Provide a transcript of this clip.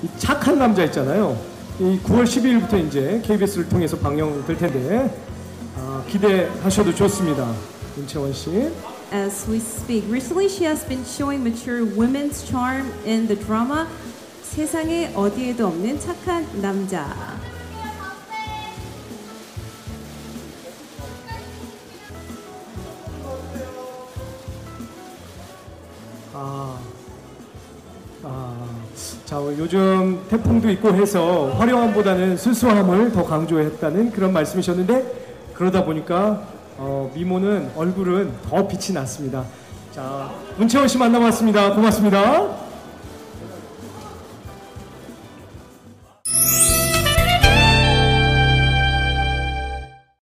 이 착한 남자 있잖아요. 이 9월 12일부터 이제 KBS를 통해서 방영될 텐데 기대하셔도 좋습니다. 문채원 씨. As we speak, recently she has been showing mature women's charm in the drama 세상에 어디에도 없는 착한 남자. 자, 요즘 태풍도 있고 해서 화려함보다는 순수함을 더 강조했다는 그런 말씀이셨는데 그러다 보니까 미모는 얼굴은 더 빛이 났습니다. 자, 문채원 씨 만나봤습니다. 고맙습니다.